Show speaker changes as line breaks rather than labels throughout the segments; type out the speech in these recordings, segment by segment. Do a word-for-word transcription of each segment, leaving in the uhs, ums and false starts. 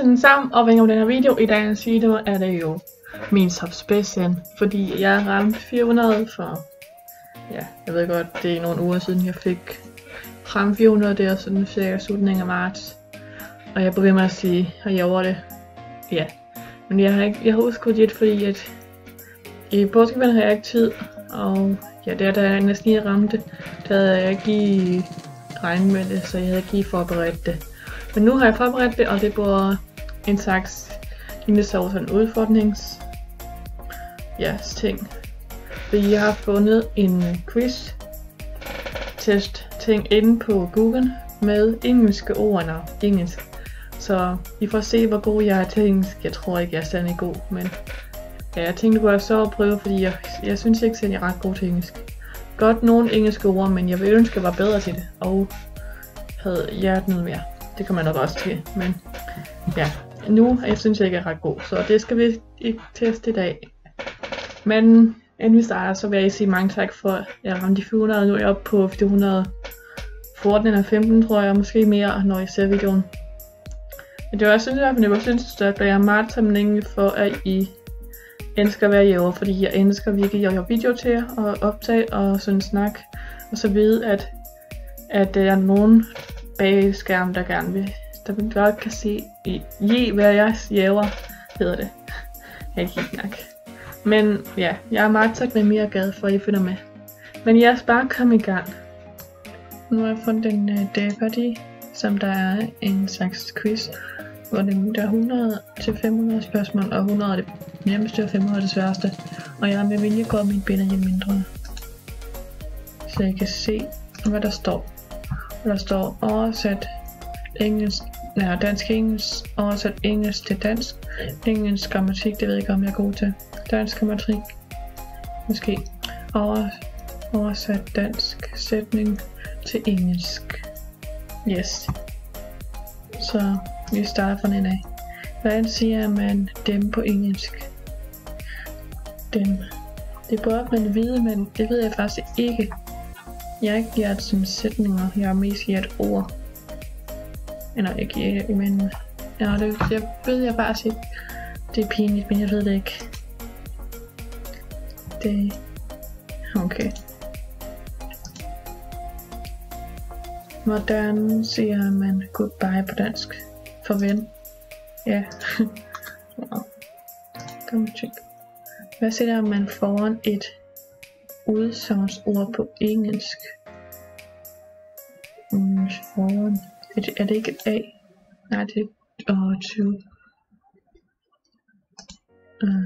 sådan sammen og ringer den her video. I dagens video er det jo min subspecial, fordi jeg ramte fire hundrede for, ja, jeg ved godt, det er nogle uger siden jeg fik ramt fire hundrede, det er sådan cirka slutningen af marts. Og jeg begynder med at sige, at jeg over det, ja. Men jeg har ikke, jeg har udskudt lidt, fordi at i påskeferien har jeg ikke tid, og ja, der da jeg næsten lige ramte det, der havde jeg ikke lige regnet med det, så jeg havde ikke lige forberedt det. Men nu har jeg forberedt det, og det bliver en slags, lignende så sådan udfordrings, ja, ting. Fordi jeg har fundet en quiz test ting inde på Google med engelske ord og engelsk. Så I får se, hvor god jeg er til engelsk. Jeg tror ikke, jeg er særlig god, men ja, jeg tænkte, at jeg så prøve, fordi jeg, jeg synes ikke, at jeg er ret god til engelsk. Godt nogle engelske ord, men jeg ville ønske, at jeg var bedre til det, og havde hjertet noget mere. Det kommer man nok også til, men ja, nu jeg synes jeg ikke, jeg er ret god, så det skal vi ikke teste i dag. Men inden vi starter, så vil jeg sige mange tak for, at jeg ramte de fire hundrede, nu er jeg oppe på fire hundrede fjorten eller femten, tror jeg, måske mere, når jeg ser videoen. Men det var også, synes jeg, jeg synes, at jeg er meget taknemmelig for, at I elsker at være hjemme, fordi jeg elsker virkelig at lave video til jer, og optage og sådan snak, og så vide, at, at der er nogen bag skærmen, der gerne vil, der godt kan se, I, hvad jeg jæver, hedder det. Jeg kan ikke nok. Men ja, jeg er meget taknemmelig og glad for, at I finder med. Men jeg skal bare komme i gang. Nu har jeg fundet en uh, Jeopardy, som der er en slags quiz, hvor det, der er hundrede til fem hundrede spørgsmål, og hundrede er det nemmeste og fem hundrede er det sværeste. Og jeg har med vilje gået mine ben lidt mindre, så I kan se, hvad der står. Der står oversat engelsk, nej, dansk engelsk, oversat engelsk til dansk, engelsk grammatik, det ved jeg ikke om jeg er god til, dansk grammatik, måske, Over, oversat dansk sætning til engelsk, yes, så vi starter fra den af. Hvordan siger man dem på engelsk? Dem, det bør man vide, men det ved jeg faktisk ikke. Jeg har ikke gjort sådan sætninger, jeg har mest gjort ord. Eller ikke, men ja, det, jeg ved jeg bare sige, det er pinligt, men jeg ved det ikke. Det, okay. Hvordan siger man goodbye på dansk? Farvel. Ja. Wow. Kom tjek. Hvad siger man foran et udsagnsord på engelsk? Mm, foran. Er det, er det ikke et A? Nej, det er åh, tyve. Uh.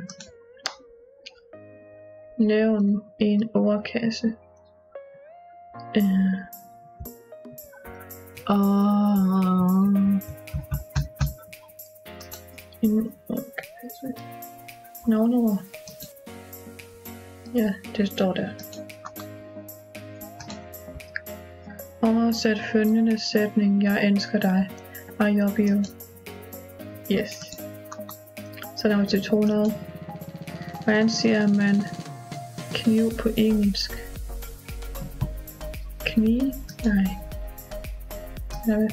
Nævn en ordkasse. Uh. Og en ordkasse. Navneord. Ja, det står der. Oversæt følgende sætning: jeg elsker dig. I love you. Yes. Så der var til to hundrede. Hvordan siger man kniv på engelsk? Kniv? Nej. Jeg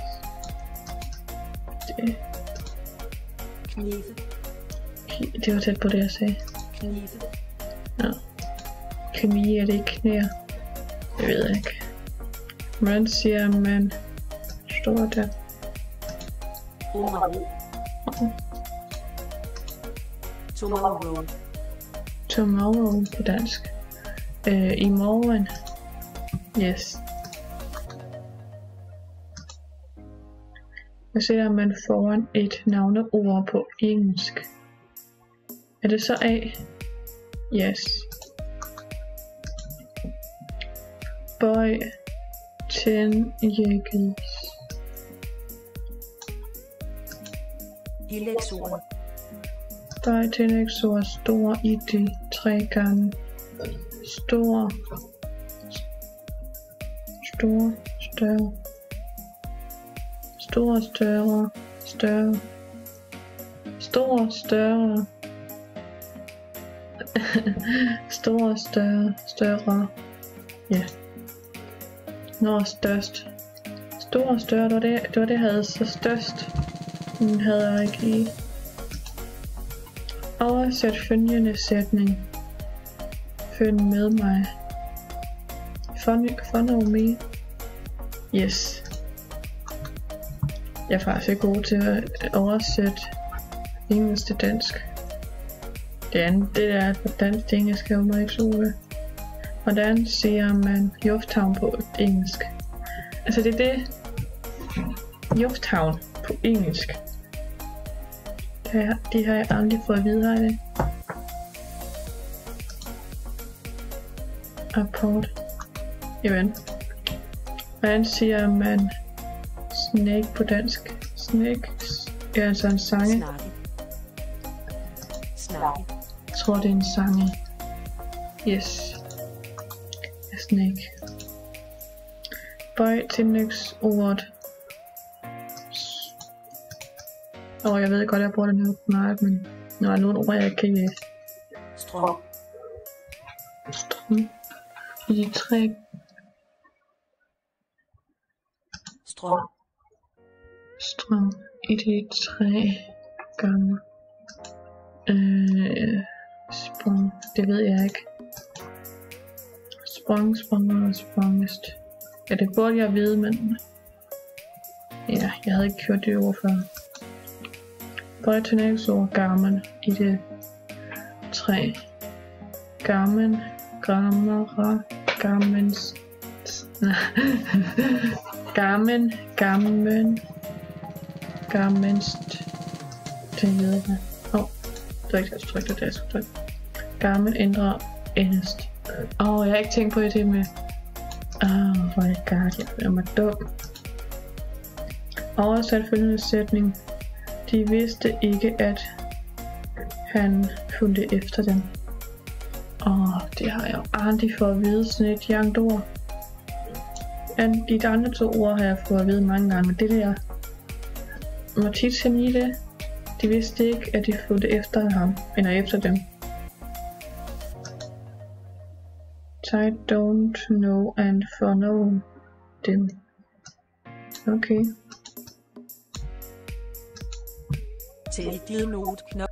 det.
Knive.
Det var tæt på det jeg sagde.
Knive.
Ja. Knive, er det ikke knæer? Det ved jeg ikke. Hvordan siger man står der?
Tomorrow. Tomorrow.
Tomorrow på dansk. Øh, I morgen. Yes. Hvad siger man foran et navneord på engelsk? Er det så A? Yes. Boy ten years.
Tillægsord.
Boy tillægsord stor i de tre gange. Stor. Stor. Større. Stor, større, større. Stor, større. Stor, større, større. Ja. Yeah. Nå, størst. Stor, større, det var det, det var det, jeg havde så størst. Den havde jeg ikke lige. Oversæt følgende sætning. Følg med mig. Follow me. Yes. Jeg er faktisk ikke god til at oversætte engelsk til dansk. Det andet, det der på dansk til engelsk er jo mig ikke så ude. Hvordan siger man lufthavn på engelsk? Altså det er det. Lufthavn på engelsk. Det har, det har jeg aldrig fået at vide, har det. Rapport. Jamen. Hvordan siger man snake på dansk? Snake er altså en sange.
Snakke. Snakke.
Jeg tror det er en sange. Yes. A snake. Bøj tillægsordet. Åh, oh, jeg ved godt, jeg bruger den her meget, men der er nogle ord, jeg ikke kan læse.
Strøm.
Strøm. I de tre.
Strøm.
Strøm. I de tre gange. Øh, sprung. Det ved jeg ikke. Sprung, sprung og sprungest. Ja, det burde jeg vide, men... Ja, jeg havde ikke hørt det ord før. Bøjtenæksord gammel i det tre. Gammel, grammera, gammens... Gammel, gammel, gammenst. Det ved jeg. Åh, oh, det var ikke det, jeg trykke det, jeg skulle trykke. Gammel, ændre, endest. Åh, oh, jeg har ikke tænkt på det med... Åh, oh, hvor er det galt, jeg er mig dum. Oversat følgende sætning. De vidste ikke, at han fulgte efter dem. Åh, det har jeg jo aldrig fået at vide, sådan et jangt ord. De andre to ord har jeg fået at vide mange gange, men det der... Må tit se i det. De vidste ikke, at de fulgte efter ham, eller efter dem. I don't know and follow them. Okay.
Take note knop.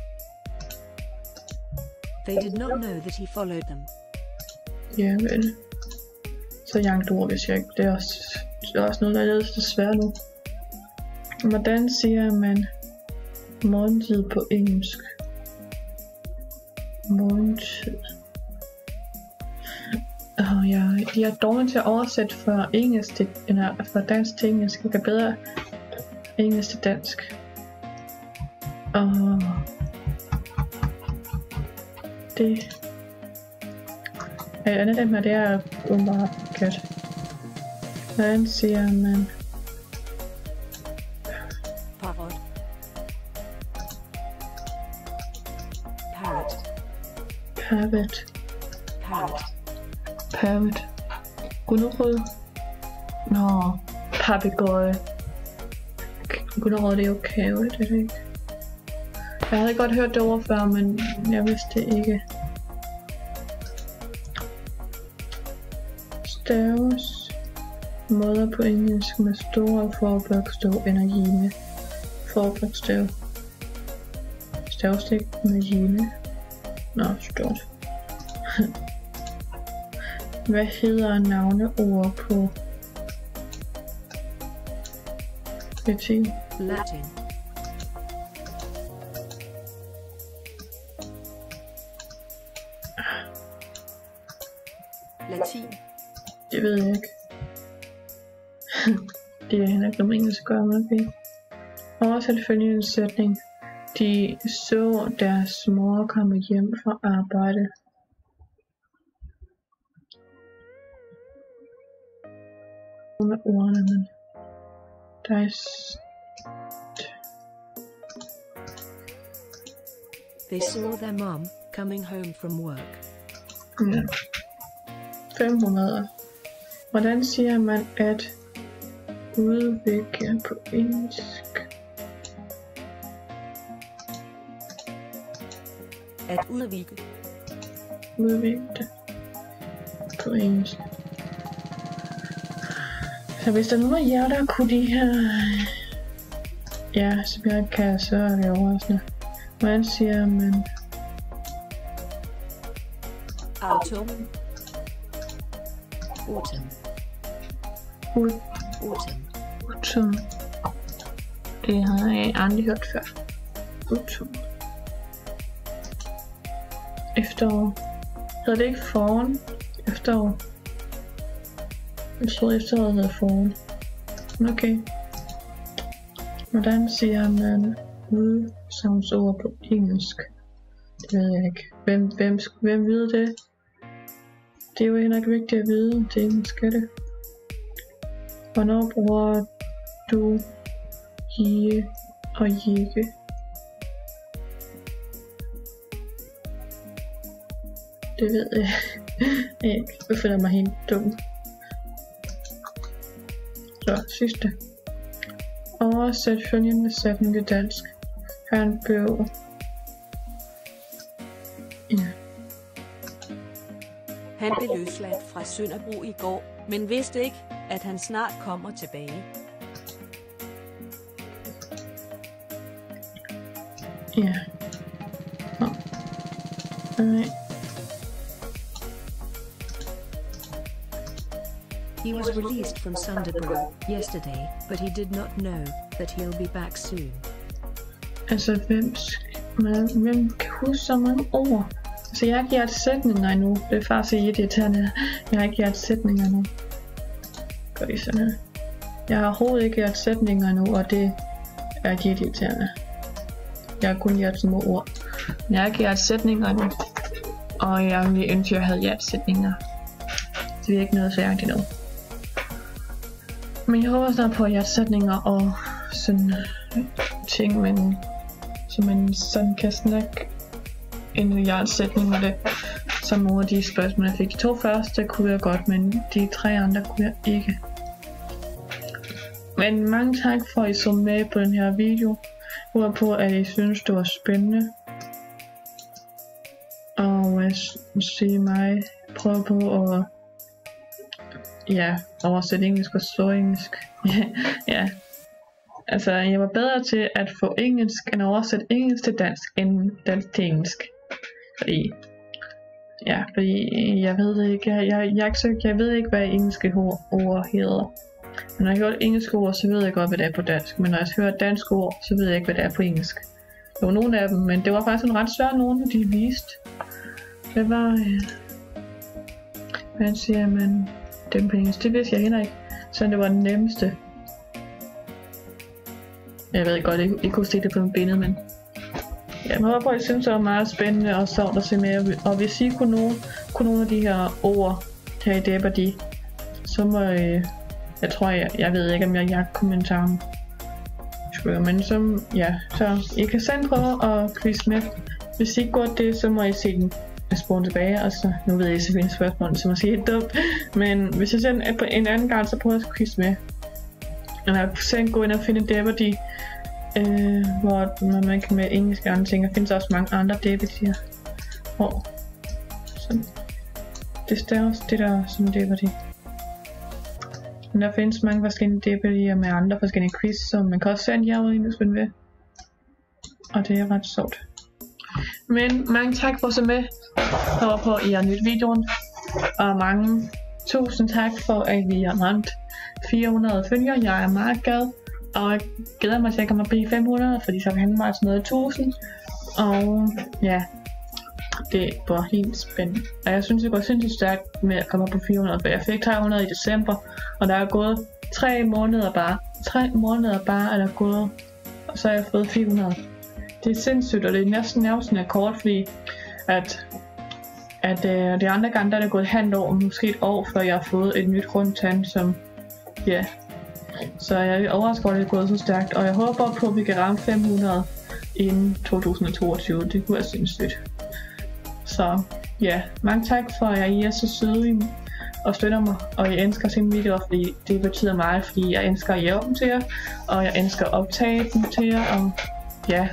They did not know that he followed them.
Ja vel. Så jangt ord, hvis jeg ikke. Det er også, det er også noget, der er lidt svært nu. Hvordan siger man morgentid på engelsk? Morgentid. Oh, jeg, jeg er dårlig til at oversætte fra engelsk til, eller fra dansk til engelsk. Jeg kan bedre engelsk til dansk. Og det er andet dem her, det er åbenbart kat. Hvordan siger man?
Parrot. Parrot.
Parrot.
Parrot.
Parrot. Gulerod. Nå, papegøje. Gulerod, det er jo kave, det er det ikke. Jeg havde godt hørt det ord før, men jeg vidste det ikke. Staves måder på engelsk med store forbogstav energi. Forbogstav. Stavstik med jene. Nå, stort. Hvad hedder navneord på latin?
Latin. Latin.
Det ved jeg ikke. Det er heller ikke noget engelsk at gøre med det. Oversæt følgende sætning. De så deres mor komme hjem fra arbejde. Med ordene, men der er
They saw their mom coming home from work.
ja. fem hundrede. Hvordan siger man at udvikle på engelsk?
At udvikle.
Udvikle på engelsk. Så hvis der er nogen af jer, der kunne de her ja, som jeg ikke kan, så er det overraskende. Hvordan siger man?
Autumn. Autumn.
Ud.
Autumn.
Autumn. Det har jeg aldrig hørt før. Autumn. Efterår. Hedder det ikke foran? Efterår. Jeg troede efteråret hedder foran. Okay. Hvordan siger man udsagnsord på engelsk? Det ved jeg ikke. Hvem, hvem, hvem ved det? Det er jo heller ikke vigtigt at vide. Det er engelsk, er det. Hvornår bruger du hige og jække? Det ved jeg ikke. Jeg føler mig helt dum. Så, sidste. Oversæt følgende sætning til dansk. Han blev... Ja.
Han blev løsladt fra Sønderbro i går, men vidste ikke, at han snart kommer tilbage.
Ja. Nå. Nej.
He was released from Sunderbro yesterday, but he did not know that he'll be back soon.
Altså, hvem, man, hvem kan huske så mange ord? Altså, jeg har ikke gjort sætninger endnu. Det er faktisk irriterende. Jeg har ikke gjort sætninger endnu. Gør det sådan her. Jeg har overhovedet ikke gjort sætninger endnu, og det er irriterende. Jeg har kun gjort små ord. Jeg har ikke gjort sætninger endnu. Og jeg ville ønske, at jeg havde gjort sætninger. Det er ikke noget færdigt endnu. Men jeg håber snart på at gjort sætninger og sådan ting, men så man sådan kan snakke en milliard sætninger det. Som nogle af de spørgsmål jeg fik. De to første kunne jeg godt, men de tre andre kunne jeg ikke. Men mange tak for at I så med på den her video. Jeg håber på at I synes det var spændende. Og at se mig prøve på at ja, oversætte engelsk og så engelsk. Ja. Altså, jeg var bedre til at få engelsk end at oversætte engelsk til dansk end dansk til engelsk. Fordi, ja, fordi jeg ved ikke, jeg, jeg, jeg, jeg, jeg ved ikke, hvad engelske ord hedder. Men når jeg hører engelske ord, så ved jeg godt, hvad det er på dansk. Men når jeg hører danske ord, så ved jeg ikke, hvad det er på engelsk. Der var nogle af dem, men det var faktisk en ret svært nogle, de viste. Det var, øh, hvad siger man, dem på engelsk, det vidste jeg heller ikke. Så det var den nemmeste. Jeg ved godt, I, I kunne se det på en billede, men jeg håber på, at I synes, det var meget spændende og sjovt at se med. Og hvis I kunne nogle, kunne nogle af de her ord her i Jeopardy, så må I, jeg tror, jeg, jeg ved ikke, om jeg har kommentaren. Men så, ja, så I kan selv prøve at quiz med. Hvis I ikke går det, så må I se den spore tilbage, og så, nu ved jeg selvfølgelig spørgsmål, så måske helt dumt. Men hvis jeg sender på en anden gang, så prøver jeg at quiz med. Og jeg kan gå ind og finde Jeopardy, øh, hvor man kan med engelske andre ting. Der findes også mange andre Jeopardy'er. Hvor sådan. Det staves det der som Jeopardy. Men der findes mange forskellige Jeopardy'er med andre forskellige quiz, som man kan også sende jer ud i, hvis man vil. Og det er ret sjovt. Men mange tak for at se med. Jeg håber på, at I har nydt videoen. Og mange tusind tak for, at vi har ramt fire hundrede følgere. Jeg er meget glad. Og jeg glæder mig til at komme op i fem hundrede, fordi så kan mig sådan noget tusind. Og ja, det var helt spændende. Og jeg synes, det går sindssygt stærkt med at komme op på fire hundrede. For jeg fik tre hundrede i december. Og der er gået tre måneder bare. Tre måneder bare er der gået. Og så har jeg fået fire hundrede. Det er sindssygt, og det er næsten nærmest en akkord, fordi at, at øh, de andre gange der er det gået et halvt år, måske et år, før jeg har fået et nyt rundtand, som, ja. Yeah. Så jeg er overrasket over, at det er gået så stærkt, og jeg håber på, at vi kan ramme fem hundrede inden to tusind og toogtyve. Det kunne være sindssygt. Så ja, yeah. Mange tak for, at I er så søde og støtter mig, og jeg elsker at se mine videoer, fordi det betyder meget, fordi jeg elsker at hjælpe dem til jer, og jeg elsker at optage dem til jer, og ja.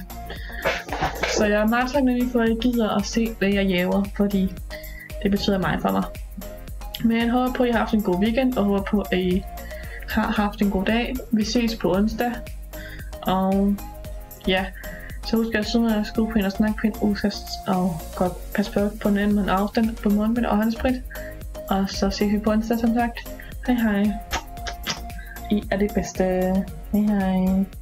Så jeg er meget taknemmelig for, at I gider at se, hvad jeg laver, fordi det betyder meget for mig. Men jeg håber på, at I har haft en god weekend, og håber på, at I har haft en god dag. Vi ses på onsdag. Og ja, så husk at sidde med at skrive på en og snakke på en usast, og godt passe på på den med en afstand på mundbind og håndsprit. Og så ses vi på onsdag som sagt. Hej hej. I er det bedste. Hej hej.